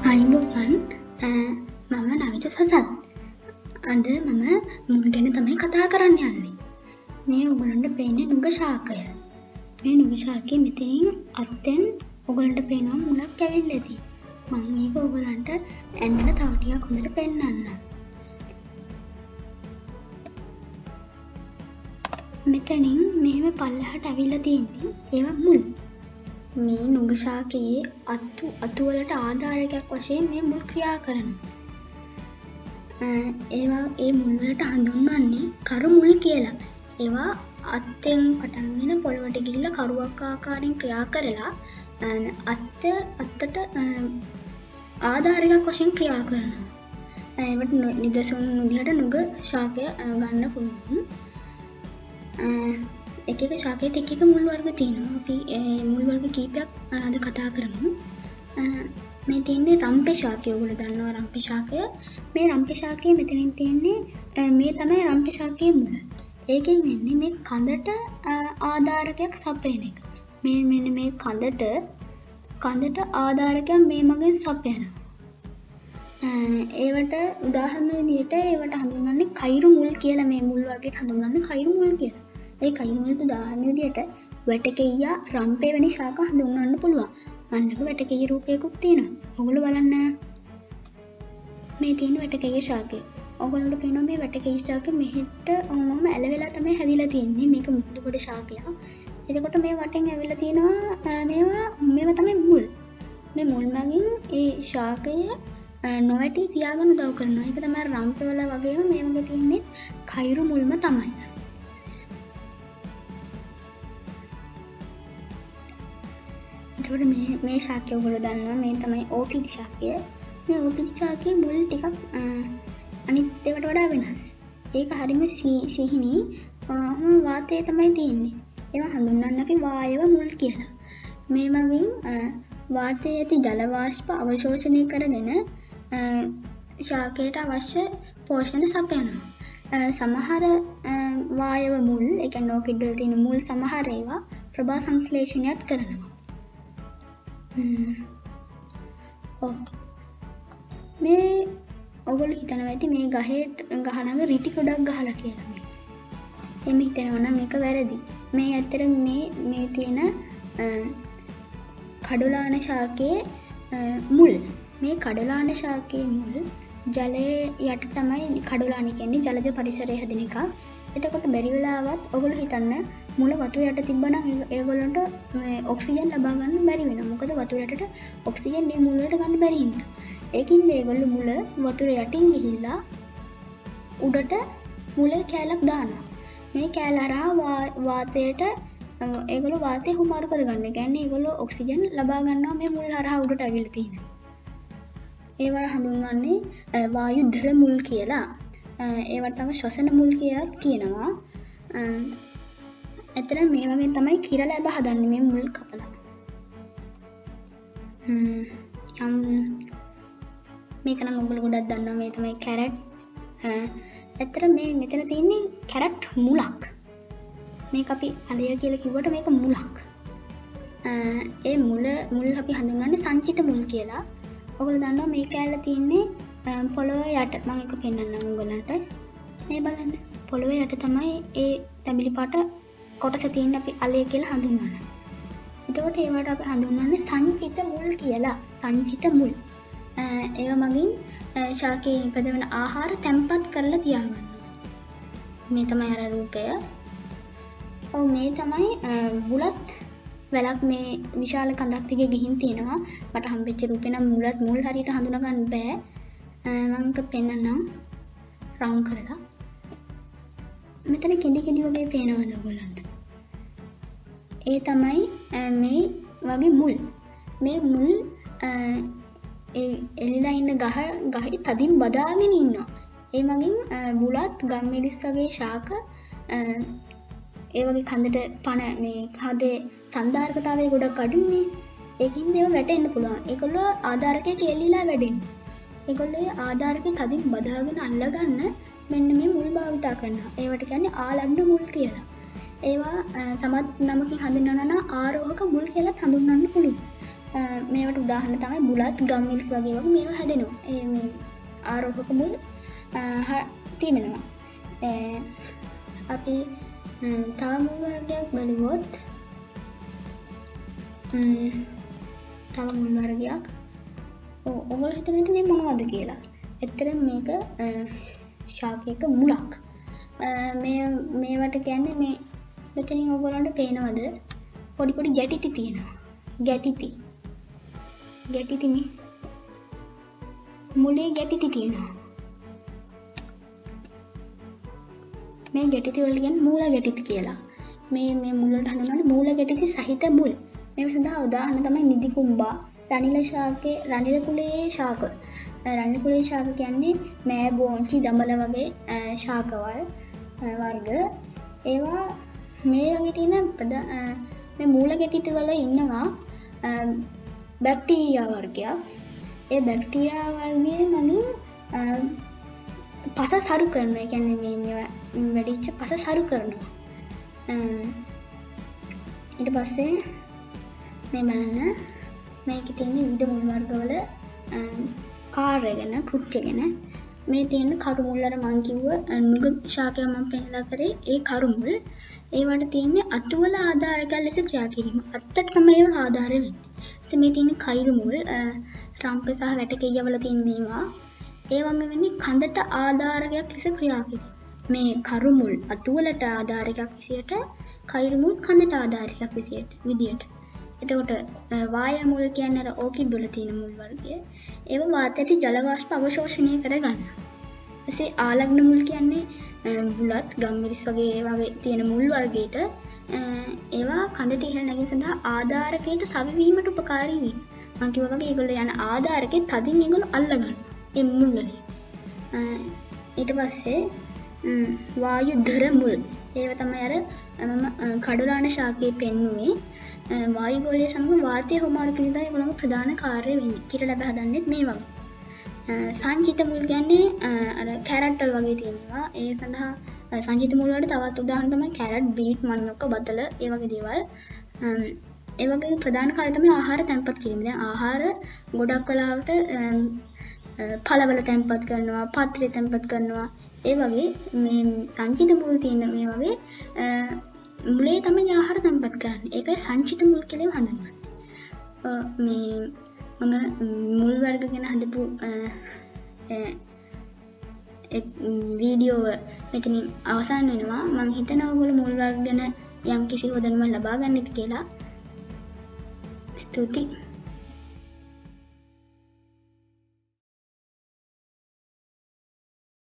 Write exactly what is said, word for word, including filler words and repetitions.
අයිබෝවන් මම නවිත සසත් අද මම මුල් ගැන තමයි කතා කරන්න යන්නේ. මේ ඔයගොල්ලන්ට පේන්නේ නුග ශාකය. මේ නුග ශාකයේ මෙතනින් අත්ෙන් ඔයගොල්ලන්ට පේනවා මුලක් ඇවිල්ලා ඇති. මම මේක ඔයගොල්ලන්ට ඇඳලා තව ටිකක් හොඳට පෙන්නන්නම්. මෙතනින් මෙහෙම පල්ලෙහාට ඇවිල්ලා තියෙන්නේ ඒවා මුල්. මේ නුග ශාකයේ අතු අතු වලට ආධාරකයක් වශයෙන් මේ මුල් ක්‍රියා කරනවා. ඒවා ඒ මුල් වලට හඳුන්වන්නේ කරු මුල් කියලා. ඒවා අත්ෙන් පටන්ගෙන පොළවට ගිහිල්ලා කරුවක් ආකාරයෙන් ක්‍රියා කරලා අත්ත අත්තට ආධාරකයක් වශයෙන් ක්‍රියා කරනවා. ඒවට නිදසුන් විදිහට නුග ශාකය ගන්න පුළුවන්. එක එක ශාකයට එක එක මුල් වර්ග තියෙනවා. අපි මුල් වර්ග කීපයක් අද කතා කරමු. මේ තියෙන්නේ රම්පේ ශාකය. ඔයගොල්ලෝ දන්නවා රම්පේ ශාකය. මේ රම්පේ ශාකයේ මෙතනින් තියෙන්නේ මේ තමයි රම්පේ ශාකයේ මුල. ඒකෙන් වෙන්නේ මේ කඳට ආධාරකයක් සපයන එක. මේ මෙන්න මේ කඳට කඳට ආධාරකයක් මේ මගෙන් සපයනවා. ඒවට උදාහරණ විදිහට ඒවට හඳුන්වන්නේ කයිරු මුල් කියලා. මේ මුල් වර්ගයට හඳුන්වන්නේ කයිරු මුල් කියලා. ඒ කයිරු මුල් උදාහරණ විදිහට වැටකෙයියා රම්පේ වැනි ශාක හඳුන්වන්න පුළුවන්. අන්නක වැටකෙයිය රූපයකුත් තියෙනවා. ඔයගොල්ලෝ බලන්න මේ තියෙන වැටකෙයිය ශාකය. ඔයගොල්ලන්ට පේනවා මේ වැටකෙයිය ශාක මෙහෙට ඔහොම ඇල වෙලා තමයි හැදිලා තියෙන්නේ. මේක මුහුදු කොට ශාකයක්. එතකොට මේ වටෙන් ඇවිල්ලා තියෙනවා මේවා මේවා තමයි මුල්. මේ මුල් මගින් ඒ ශාකය නොවැටි තියාගන්න උදව් කරනවා. ඒක තමයි රම්පේ වල වගේම මේ වගේ තියෙන්නේ කයිරු මුල්ම තමයි. එතකොට මේ මේ ශාකය ඔයගොල්ලෝ දන්නවා මේ තමයි ඕකිඩ් ශාකය. මේ ඕකිඩ් ශාකයේ මුල් ටිකක් අනිත් ඒවාට වඩා වෙනස්. ඒක හරියම සිහිනි වාතය තමයි තියෙන්නේ. ඒවා හඳුන්වන්නේ අපි වායව මුල් කියලා. මේ මගින් වාතයේ ඇති ජල වාෂ්ප අවශෝෂණය කරගෙන ශාකයට අවශ්‍ය පෝෂණ සපයනවා. සමහර වායව මුල්, ඒ කියන්නේ ඕකිඩ් වල තියෙන මුල් සමහර ඒවා ප්‍රභා සංශ්ලේෂණයත් කරනවා. ඔව් මේ ඔයගොල්ලෝ හිතනවා ඇති මේ ගහේ ගහ ළඟ රිටි ගොඩක් ගහලා කියලා මේ. එමෙ හිතනවා නම් ඒක වැරදි. මේ ඇත්තට මේ මේ තියෙන කඩොලාන ශාකයේ මුල්. මේ කඩොලාන ශාකයේ මුල් ජලයේ යට තමයි කඩොලාන කියන්නේ ජලජ පරිසරය හැදෙන එක. එතකොට බැරි වෙලාවත් ඔයගොල්ලෝ හිතන්න මුල වතුර යට තිබ්බනම් ඒගොල්ලන්ට ඔක්සිජන් ලබා ගන්න බැරි වෙනවා. මොකද වතුර යටට ඔක්සිජන් මේ මුල වලට ගන්න බැරි හින්දා. ඒකින්ද ඒගොල්ලෝ මුල වතුර යටින් ගිහිල්ලා උඩට මුල කැලක් දානවා. මේ කැල හරහා වාතයට ඒගොල්ලෝ වාතය හුමාරු කරගන්න. ඒ කියන්නේ ඒගොල්ලෝ ඔක්සිජන් ලබා ගන්නවා මේ මුල් හරහා උඩට ඇවිල්ලා තියෙන. ඒවට හඳුන්වන්නේ වායුධර මුල් කියලා. ඒවට තමයි ශ්වසන මුල් කියලාත් කියනවා. ඇත්තට මේ වගේ තමයි කිර ලැබ හදන්නේ මේ මුල් කපලා. හ්ම් මේක නම් ඔයගොල්ලෝ ගොඩක් දන්නවා. මේ තමයි කැරට්. ඇත්තට මේ මෙතන තියෙන්නේ කැරට් මුලක්. මේක අපි අලය කියලා කිව්වට මේක මුලක්. ඒ මුල මුල් අපි හඳුන්වන්නේ සංචිත මුල් කියලා. ඔයගොල්ලෝ දන්නවා මේ කැලේ තියෙන්නේ පොළොව යට. මම ඒක පෙන්නන්නම් ඔයගොල්ලන්ට. මේ බලන්න. පොළොව යට තමයි ඒ තැඹිලි පාට කොටස තියෙන අපි අලය කියලා හඳුන්වන්නේ. එතකොට ඒවට අපි හඳුන්වන්නේ සංචිත මුල් කියලා. සංචිත මුල්. ඒව මගින් ශාකයේ ඉපදවන ආහාර තැම්පත් කරලා තියාගන්නවා. මේ තමයි අර රූපය. ඔව් මේ තමයි බුලත් වැලක් මේ විශාල කඳක් දිගේ ගිහින් තියෙනවා. මට හම්බෙච්ච රූපේ නම් මුලත් මුල් හරියට හඳුනා ගන්න බෑ. මම ඒක පෙන්නන්නම් රවුම් කරලා. මෙතන කිඳි කිඳි වගේ පේනවද ඔයගොල්ලන්ට? ඒ තමයි මේ වගේ මුල්. මේ මුල් ඒ එළිලා ඉන්න ගහ ගහේ තදින් බදාගෙන ඉන්නවා. ඒ මගින් බුලත් ගම්මිරිස් වගේ ශාක ඒ වගේ කන්දට පණ මේ හදේ සන්දාර්ථතාවය ගොඩක් අඩුයිනේ. ඒකින්ද ඒව වැටෙන්න පුළුවන්. ඒගොල්ලෝ ආධාරකයක එළිලා වැඩෙන්නේ. ඒගොල්ලෝ ඒ ආධාරකේ තදින් බදාගෙන අල්ලගන්න මෙන්න මේ මුල් භාවිතා කරනවා. ඒවට කියන්නේ ආලග්න මුල් කියලා. ඒවා තමත් නමකින් හඳුන්වනවා නම් ආරෝහක මුල් කියලා හඳුන්වන්න පුළුවන්. මේවට උදාහරණ තමයි බුලත් ගම්මිරිස් වගේ වගේ මේවා හැදෙනවා. ඒ මේ ආරෝහක මුල් තියෙනවා. අපි තව මුල් වර්ගයක් බලුවොත් තව මුල් වර්ගයක් ඔයගොල්ලෝ හිතන ඉතින් මේ මොනවද කියලා. ඇත්තටම මේක ශාකයක මුලක්. මේ මේවට කියන්නේ මේ මෙතනින් ඔයගොල්ලන්ට පේනවද පොඩි පොඩි ගැටිති තියෙනවා. ගැටිති. ගැටිති මේ මුලේ ගැටිති තියෙනවා. මේ ගැටිති වලට කියන්නේ මූල ගැටිති කියලා. මේ මේ මුල් වලට හඳුන්වන්නේ මූල ගැටිති සහිත මුල්. මේ සඳහා උදාහරණ තමයි නිදි කුඹා, රනිල ශාකේ, රනිල කුලයේ ශාක. රනිල කුලයේ ශාක කියන්නේ මෑ බෝංචි දමල වගේ ශාකවල වර්ග. ඒවා මේ වගේ තියෙන මේ මූල ගැටිති වල ඉන්නවා බැක්ටීරියා වර්ගයක්. ඒ බැක්ටීරියා වර්ගයේ මගින් පස සරු කරනවා. ඒ කියන්නේ මේ මේවා වැඩිච්ච පස සරු කරනවා. ඊට පස්සේ මේ බලන්න මේකේ තියෙන විවිධ මුල් වර්ගවල කාර්ය ගැන කෘත්‍ය ගැන මේ තියෙන කරු මුල් වල මම කිව්ව නුග ශාකය මම පෙන්නලා කරේ ඒ කරු මුල් ඒවට තියෙන්නේ අතුවල ආධාරකයන් ලෙස ක්‍රියා කිරීම. අත්තට තමයි ඒවා ආධාර වෙන්නේ. ඊට මේ තියෙන කයිරු මුල් රම්ප සහ වැටකෙయ్యවල තියෙන මේවා ඒ වගේ වෙන්නේ කඳට ආධාරකයක් ලෙස ක්‍රියා කිරීම. මේ කරු මුල් අතුවලට ආධාරකයක් විදියට කයිරු මුල් කඳට ආධාරකයක් විදියට විදියට. එතකොට වායා මුල් කියන්නේ අර ඕකිඩ් වල තියෙන මුල් වර්ගය. ඒව වාතයට ජල වාෂ්ප අවශෝෂණය කරගන්න. ඊසේ ආලග්න මුල් කියන්නේ බුලත් ගම්මිරිස් වගේ ඒ වගේ තියෙන මුල් වර්ගයට ඒවා කඳට ඉහළ නැගීම සඳහා ආධාරකයට සවිවීමට උපකාරී වීම. මම කිව්වා වගේ ඒගොල්ලෝ යන ආධාරකේ තදින් ඒගොල්ලෝ අල්ල ගන්නවා. ඒ මුල් වලින්. ඊට පස්සේ වායු ධර මුල්. ඒව තමයි අර මම කඩුරාණ ශාකයේ පෙන්නුවේ. වායු ගෝලය සමග වාතය හුමාරු කිරීම තමයි ඒගොල්ලන්ගේ ප්‍රධාන කාර්යය වෙන්නේ. කිර ලැබ හදන්නෙත් මේ වගේ. සංචිත මුල් කියන්නේ අර කැරට් වල වගේ තියෙනවා. ඒ සඳහා සංචිත මුල් වලට තවත් උදාහරණ තමයි කැරට්, බීට්, මඤ්ඤොක්ක, බතල ඒ වගේ දේවල්. ඒ වගේ ප්‍රධාන කාර්යය තමයි ආහාර තැන්පත් කිරීම. දැන් ආහාර ගොඩක් වෙලාවට පළවල තැන්පත් කරනවා, පත්‍රය තැන්පත් කරනවා. ඒ වගේ මේ සංචිත මුල් තියෙන මේ වගේ මුලේ තමයි ආහාර තැන්පත් කරන්නේ. ඒකයි සංචිත මුල් කියලා හඳුන්වන්නේ. මේ මම මුල් වර්ග ගැන හදපු වීඩියෝව මෙතනින් අවසන් වෙනවා. මම හිතනවා ඔයගොල්ලෝ මුල් වර්ග ගැන යම් කිසි හොදනමක් ලබා ගන්නත් කියලා. ස්තුතියි.